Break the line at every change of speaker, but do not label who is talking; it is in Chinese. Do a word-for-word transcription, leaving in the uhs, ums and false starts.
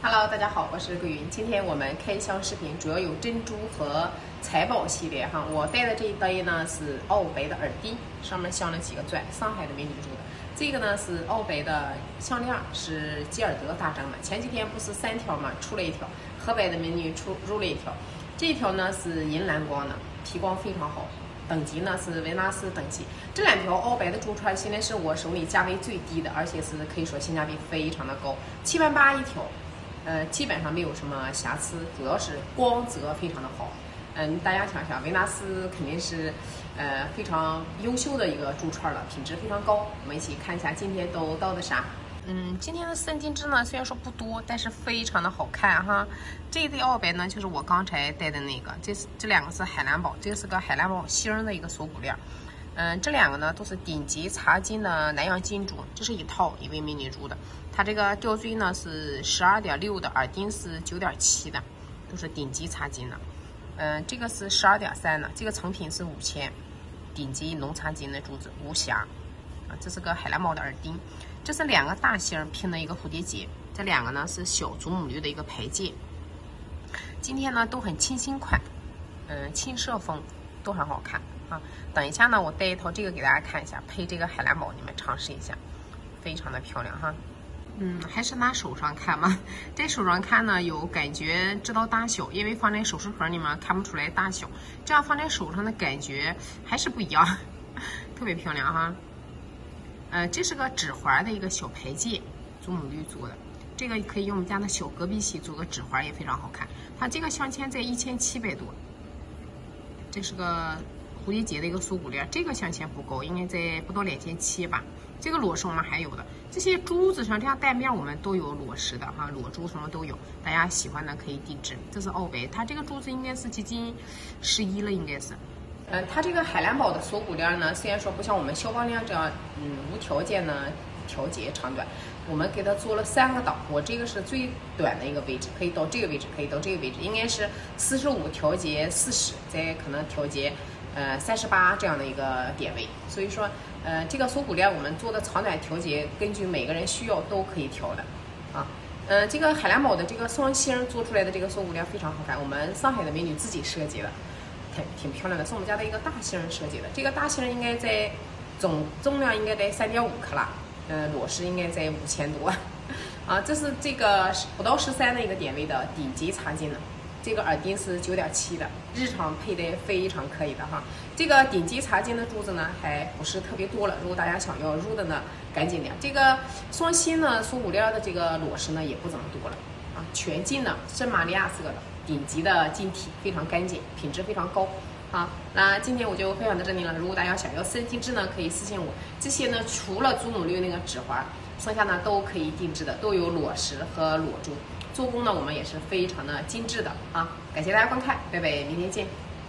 Hello， 大家好，我是桂云。今天我们开箱视频主要有珍珠和财宝系列哈。我戴的这一对呢是奥白的耳钉，上面镶了几个钻，上海的美女珠的。这个呢是奥白的项链，是吉尔德大正的。前几天不是三条嘛，出了一条，河北的美女出入了一条。这一条呢是银蓝光的，皮光非常好。等级呢是维纳斯等级，这两条奥白的珠串现在是我手里价位最低的，而且是可以说性价比非常的高，七万八一条，呃，基本上没有什么瑕疵，主要是光泽非常的好。嗯，大家想想，维纳斯肯定是呃非常优秀的一个珠串了，品质非常高。我们一起看一下今天都到的啥。嗯，今天的三金枝呢，虽然说不多，但是非常的好看哈。这一对奥白呢，就是我刚才戴的那个，这是这两个是海蓝宝，这个是个海蓝宝星的一个锁骨链。嗯，这两个呢都是顶级茶金的南洋金珠，这是一套一位美女珠的。它这个吊坠呢是十二点六的，耳钉是九点七的，都是顶级茶金的。嗯，这个是十二点三的，这个成品是五千，顶级浓茶金的珠子，无瑕。啊，这是个海蓝宝的耳钉，这是两个大星拼的一个蝴蝶结，这两个呢是小祖母绿的一个牌戒。今天呢都很清新款，嗯，轻奢风都很好看啊。等一下呢，我带一套这个给大家看一下，配这个海蓝宝，你们尝试一下，非常的漂亮哈。嗯，还是拿手上看嘛，在手上看呢有感觉知道大小，因为放在首饰盒里面看不出来大小，这样放在手上的感觉还是不一样，特别漂亮哈。呃，这是个指环的一个小牌戒，祖母绿做的，这个可以用我们家的小隔壁系做个指环，也非常好看。它这个镶嵌在一千七百多，这是个蝴蝶结的一个锁骨链，这个镶嵌不高，应该在不到两千七吧。这个裸饰我们还有的，这些珠子上这样带面我们都有裸饰的哈，裸珠什么都有，大家喜欢的可以定制。这是奥白，它这个珠子应该是接近十一了，应该是。呃，它这个海蓝宝的锁骨链呢，虽然说不像我们肖邦链这样，嗯，无条件呢调节长短，我们给它做了三个档。我这个是最短的一个位置，可以到这个位置，可以到这个位置，应该是四十五调节四十，再可能调节呃三十八这样的一个点位。所以说，呃，这个锁骨链我们做的长短调节，根据每个人需要都可以调的，啊。呃，这个海蓝宝的这个双星做出来的这个锁骨链非常好看，我们上海的美女自己设计的。挺挺漂亮的，是我们家的一个大星设计的。这个大星应该在总重量应该在三点五克拉，呃，裸饰应该在五千多。啊，这是这个不到十三的一个点位的顶级茶金的，这个耳钉是九点七的，日常佩戴非常可以的哈。这个顶级茶金的珠子呢还不是特别多了，如果大家想要入的呢，赶紧点。这个双星呢锁骨链的这个裸饰呢也不怎么多了啊，全金的圣玛利亚色的。顶级的晶体非常干净，品质非常高。好，那今天我就分享到这里了。如果大家想要三金枝呢，可以私信我。这些呢，除了祖母绿那个指环，剩下呢都可以定制的，都有裸饰和裸珠。做工呢，我们也是非常的精致的啊。感谢大家观看，拜拜，明天见。